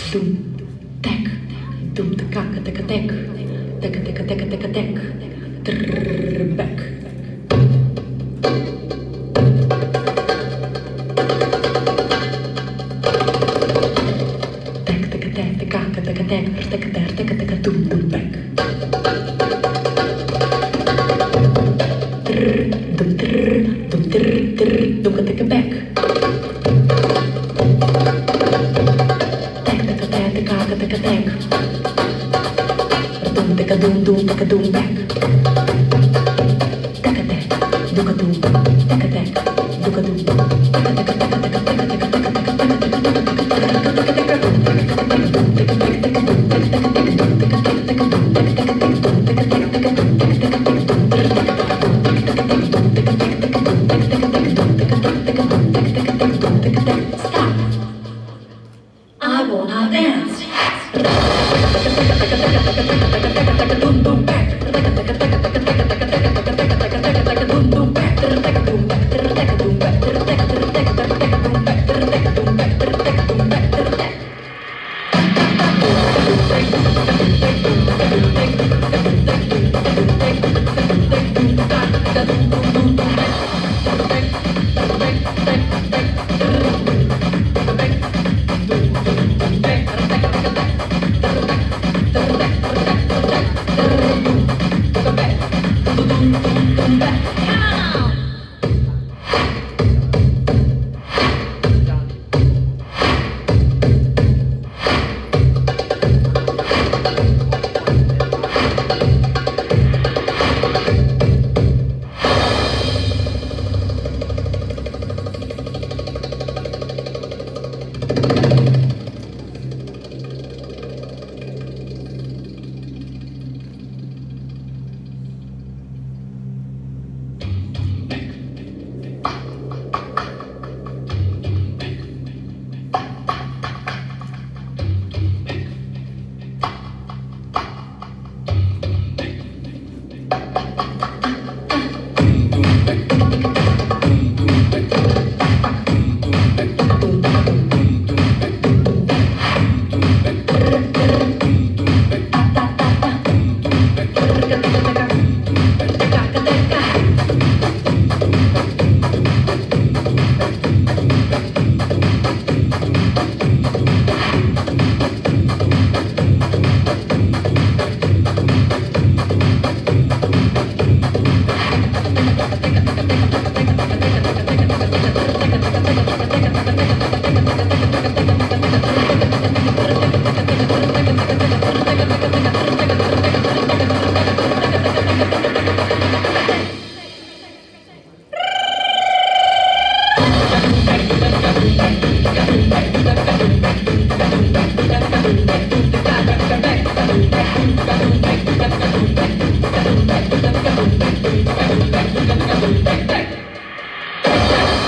Doem, tek, doem, tekak, tekatek, teka, teka, teka, teka, tek, trrrr, back. Tek, teka, tek, tekak, teka, tek, teka, ter, teka, teka, doem, doem, back. Trrrr, doem, trrrr, doem, trrrr, trrrr, doem, teka, back. Doom, doom, taka doom, back. Taka tek, doeka doom, taka tek, doeka doom, taka taka taka taka taka taka taka Stop. I wanna dance.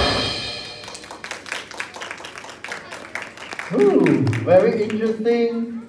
Very interesting.